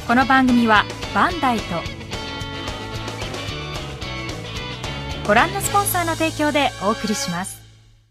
この番組はバンダイとご覧のスポンサーの提供でお送りします。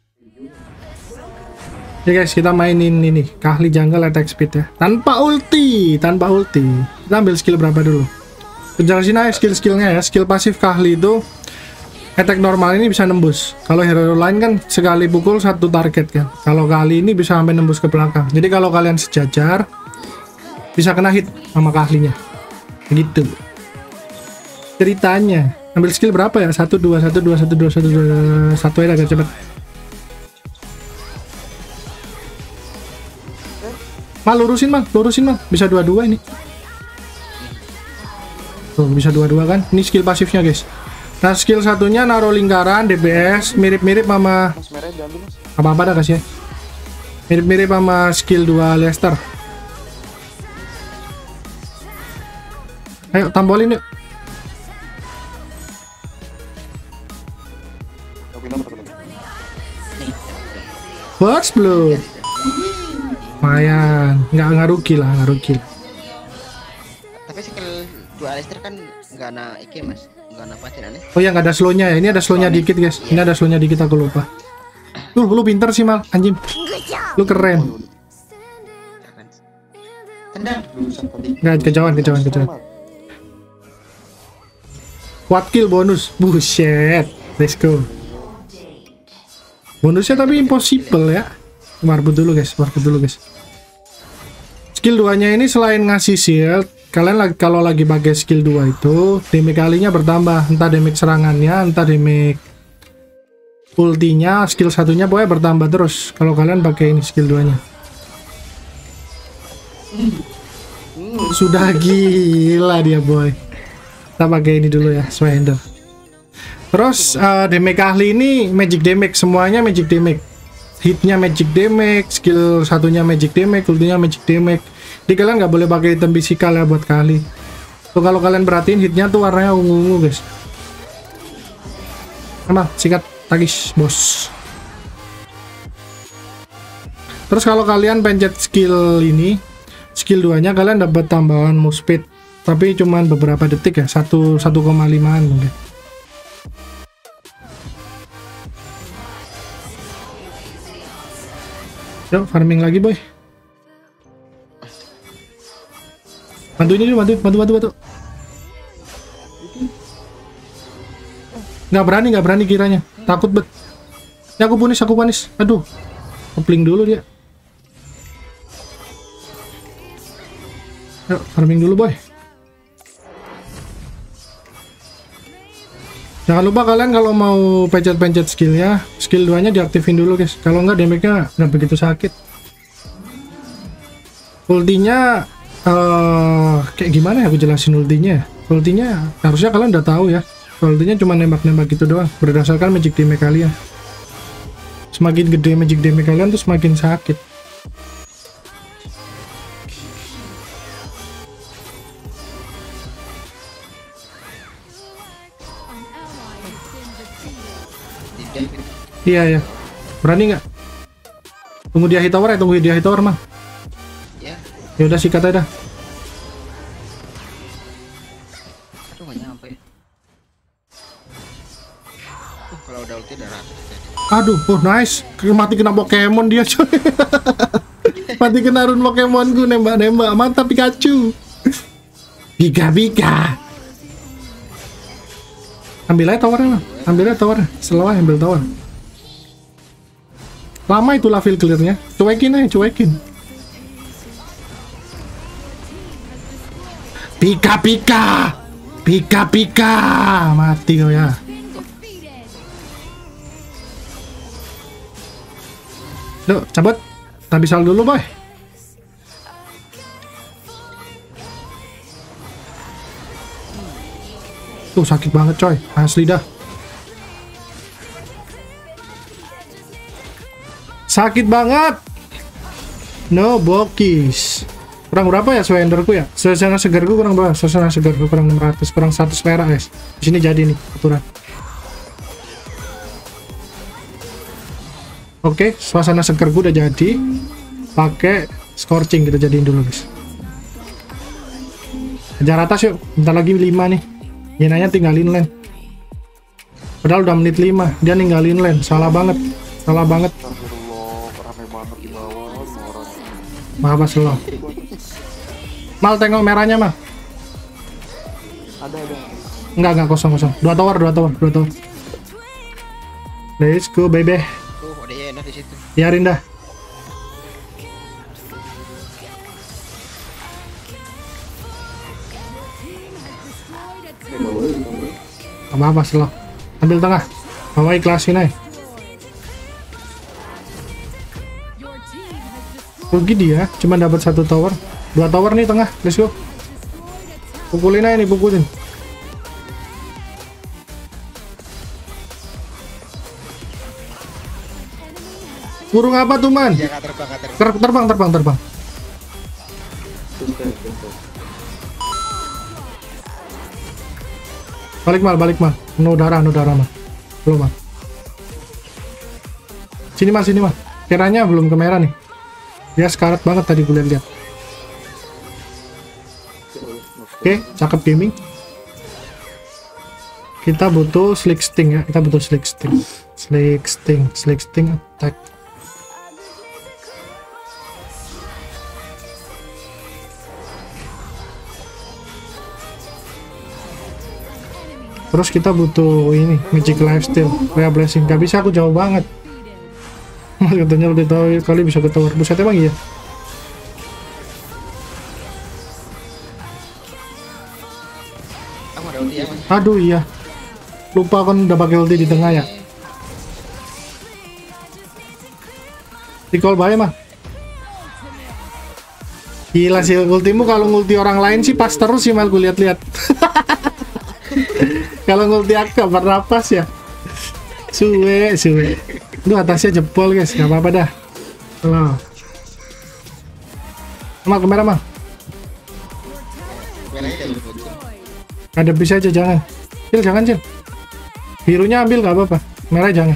Ya guys, kita mainin ini Kahli jungle attack speed ya. Tanpa ulti. Kita ambil skill berapa dulu? Penjelasin aja skill-skillnya ya. Skill pasif Kahli itu attack normal ini bisa nembus. Kalau hero lain kan sekali pukul satu target kan. Kalau kali ini bisa sampai nembus ke belakang. Jadi kalau kalian sejajar bisa kena hit sama Kahlinya. Gitu. Ceritanya. Ambil skill berapa ya? 1 2 1 2 1 2 1 2 1 aja agak cepet. Lurusin mal, bisa dua-dua ini. Tuh, bisa dua-dua kan? Ini skill pasifnya, guys. Nah, skill satunya naruh lingkaran DPS, mirip-mirip sama apa-apa dah kasih ya. Mirip-mirip sama skill 2 Lester. Ayo, tambolin yuk. Burst Blood. Lumayan, nggak rugi lah. Tapi skill 2 Alistair kan nggak ada iki mas, nggak ada patin aneh. Oh ya, nggak ada slownya ya. Ini ada slownya dikit guys. Ini ada slownya dikit, aku lupa. Lu pinter sih mal, anjing. Lu keren. Nggak, kejauhan. Quad kill bonus, buset. Let's go. Bonusnya tapi impossible ya. Warbut dulu guys. Skill 2-nya ini selain ngasih shield, kalian kalau lagi pakai skill 2 itu damage kalinya bertambah, entah damage serangannya, entah damage ultinya, skill satunya pokoknya bertambah terus kalau kalian pakai ini skill 2-nya. Sudah gila dia boy. Kita pakai ini dulu ya, Swender. Terus damage Kahli ini magic damage, semuanya magic damage. Hitnya magic damage, skill satunya magic damage, ultinya magic damage. Jadi kalian nggak boleh pakai item physical ya buat Kahli. Tuh kalau kalian perhatiin hitnya tuh warnanya ungu-ungu guys. Emang sikat tagis bos. Terus kalau kalian pencet skill ini, skill 2-nya kalian dapat tambahan move speed. Tapi cuman beberapa detik ya, 1,5an mungkin. Yuk, farming lagi boy. Bantu ini dulu, bantu. Nggak berani kiranya. Takut bet. Ya aku panis. Aduh. Kepling dulu dia. Yuk, farming dulu boy. Jangan lupa kalian kalau mau pencet skillnya, skill 2 nya diaktifin dulu guys. Kalau nggak damage-nya nggak begitu sakit. Ultinya kayak gimana ya aku jelasin ultinya. Ultinya harusnya kalian udah tahu ya. Ultinya cuma nembak-nembak gitu doang berdasarkan magic damage kalian. Semakin gede magic damage kalian tuh semakin sakit. Iya ya, berani nggak? Tunggu dia hit tower mah. Ya udah sikat aja dah. Aduh nggak nyampe. Kalau udah ulti udah rata. Aduh, nice. Mati kena Pokemon dia coy. Mati kena rune Pokemonku, nembak. Mantap Pikachu. Bika. Ambil aja towernya. Selalu ambil tower. Lama itulah fill clearnya. Cuekin. Pika. Mati kau ya. Duh, cabut. Kita bisa dulu boy. Tuh sakit banget coy. Asli dah. Sakit banget. No bokis. Kurang berapa ya Swenderku ya? Suasana segarku kurang berapa? Suasana segarku kurang 600, kurang 100 perak guys. Di sini jadi nih aturan. Oke, suasana segarku udah jadi. Pakai scorching kita jadiin dulu guys. Kejar atas yuk, bentar lagi 5 nih. Yenanya tinggalin lane. Padahal udah menit 5, dia ninggalin lane. Salah banget. Salah banget. Astagfirullah, rame banget di bawah semua orang. Maaf lo. Mal tengok merahnya mah. Ada. Enggak kosong. 2 tower. Let's go baby. Tuh, ada Yena di situ. Biarin dah. Apa slow. Ambil tengah. Bawa ikhlasin aja. Rugi dia, cuma dapat 1 tower. 2 tower nih tengah. Let's go. Pukulin aja nih, pukulin. Burung apa tuh, man? Ya, terbang. Terbang. Balik mal. No darah mal. Belum mal. Sini mal. Kiranya belum ke merah nih. Dia sekarat banget tadi gue lihat. Oke, cakep gaming. Kita butuh slick sting ya. Slick sting attack. Terus kita butuh ini magic lifesteal, Rhea blessing. Gak bisa, aku jauh banget. Katanya lebih tahu kali bisa ke tower. Buset emang iya. Kamu ada ulti ya, Mas? Aduh iya. Lupa kan udah pakai ulti di tengah ya. Recall bahaya mah. Gila sih ultimu, kalau ngulti orang lain sih pas terus sih mal, gue lihat-lihat. Kalau ngulti aku gak bernapas ya. Suwe. Duh, atasnya jebol guys, gak apa-apa dah. Loh. Mal ke merah mal. Merahnya ada ulti. Ada bisa aja, jangan. Jangan. Birunya ambil gak apa-apa. Merah jangan.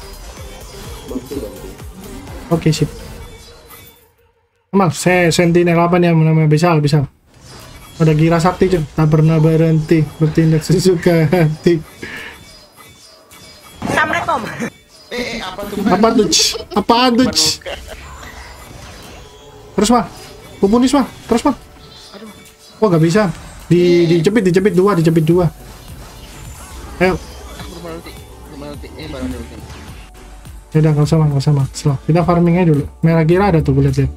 Oke, sip. Mal, sentinel apa nih yang namanya bisa. Ada gira sakti cuy, tak pernah berhenti bertindak sesuka hati. Assalamualaikum. Apa tuh? Apaan tuh? Terus mah, pupunis mah, terus mah. Wah gak bisa, dijepit dua. Ayo. Aku belum ulti. Baru ada ulti. Ya udah, nggak usah mah. Slow. Kita farming aja dulu. Merah gira ada tuh, gue lihat.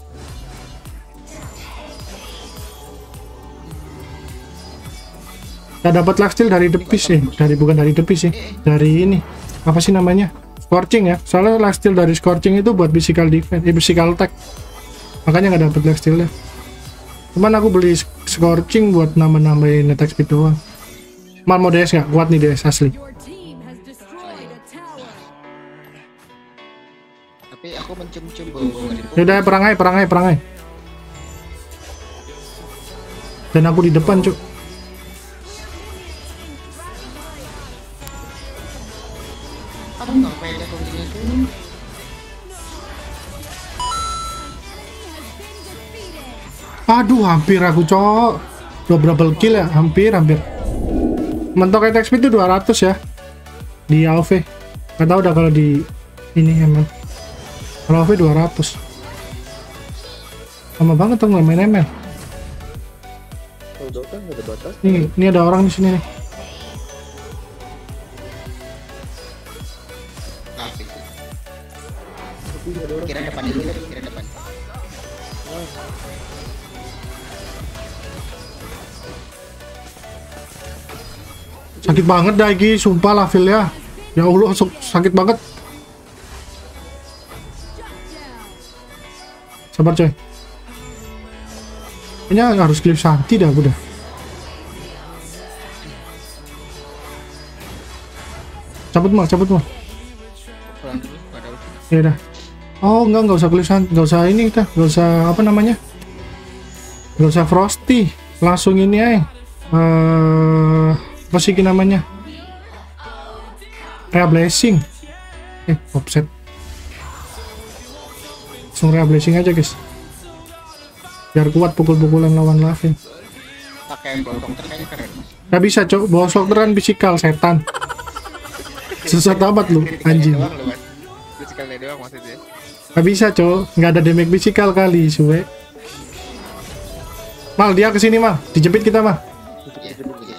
Kita dapat lifesteal dari depis sih, bukan dari depis sih, dari ini apa sih namanya, scorching ya. Soalnya lifesteal dari scorching itu buat physical defense, physical attack, makanya nggak dapat lifestealnya. Cuman aku beli scorching buat nambahin attack speed doang. Mal mau DS nggak? Kuat nih DS asli. Tapi aku mencium bau dari Udah perangai. Dan aku di depan cuk. Aduh, ngapain aku di sini? Aduh, hampir aku cok. Double kill ya, hampir. Mentok attack speed itu 200 ya di AoV. Gak tau udah kalau di ini emang. Kalau AoV 200. Lama banget tuh nggak main ML. Kalau Dota nggak ada batas. Ini ada orang di sini nih. Kira depan itu, kira depan. Sakit banget dah Gi, sumpah lah feel ya. Ya Allah, sakit banget. Sabar coy. Kayaknya harus klip Santi dah udah. Cabut mal. Pulang dulu, ada ulti. Ya udah. Oh nggak usah klip Santi, nggak usah ini kita, nggak usah apa namanya, nggak usah Frosty, langsung ini aja. Apa sih namanya? Rhea blessing. Offset. Langsung Rhea blessing aja guys. Biar kuat pukul-pukulan lawan Lavin. pakai blok dokter kayaknya keren. Nggak bisa cok, bawa dokter kan fisikal setan. Susah amat lu anjing. Doang lu, Mas. Fisikal doang maksudnya. Nggak bisa cok, nggak ada damage fisikal kali suwe. Mal dia kesini mal, dijepit kita mal. Iya.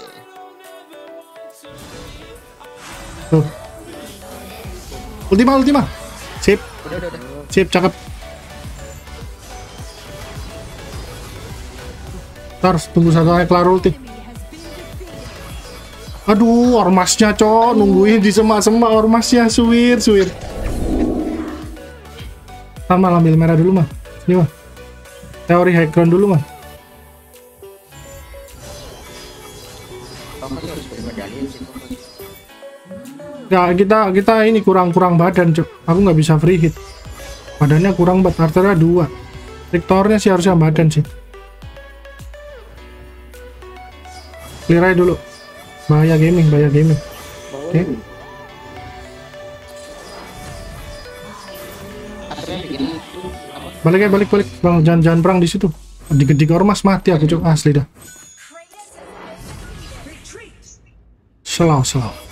Tuh. Ultima. Sip. Udah. Sip, cakep. Ntar tunggu satu kali kelar ulti. Aduh, ormasnya cok, nungguin di semak-semak ormasnya, suwir. Sama ambil merah dulu mah. Ini mah. Teori high ground dulu mah. Ya kita ini kurang badan cok. Aku nggak bisa free hit. Badannya kurang banget, arternya 2. Victornya sih harusnya badan sih. Clear aja dulu. Bahaya gaming. Oke. Balik. Bang, jangan perang di situ. Di ormas mati aku cok, asli dah. Slow.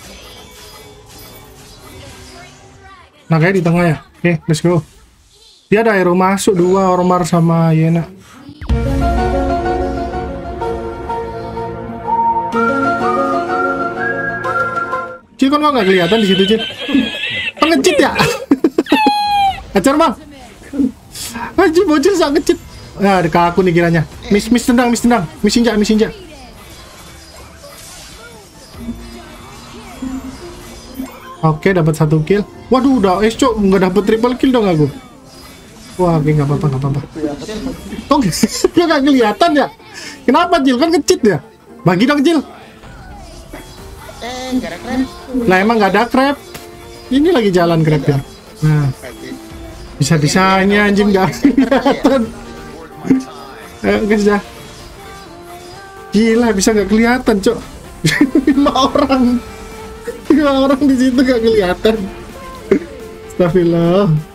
Nah kayak di tengah ya. Oke, let's go. Dia ada hero masuk 2 Ormar sama Yena. Cil kan nggak kelihatan di situ Cil. Pengecut ya. Acar bang. Anjir bocil sangat ngecit. Nah, dekat aku nih kiranya. Miss tendang. Miss injak. Oke, dapat 1 kill. Waduh, udah cok, nggak dapat triple kill dong aku. Wah, oke, nggak apa-apa. Kok nggak kelihatan ya? Kenapa Jil? Kan ngecit ya? Bagi dong Jil. Nggak ada keren. Lah emang nggak ada crab. Ini lagi jalan crab ya. Nah, bisa-bisanya anjing nggak kelihatan. Guys dah. Gila, bisa nggak kelihatan cok. 5 orang di situ nggak kelihatan. Astagfirullah.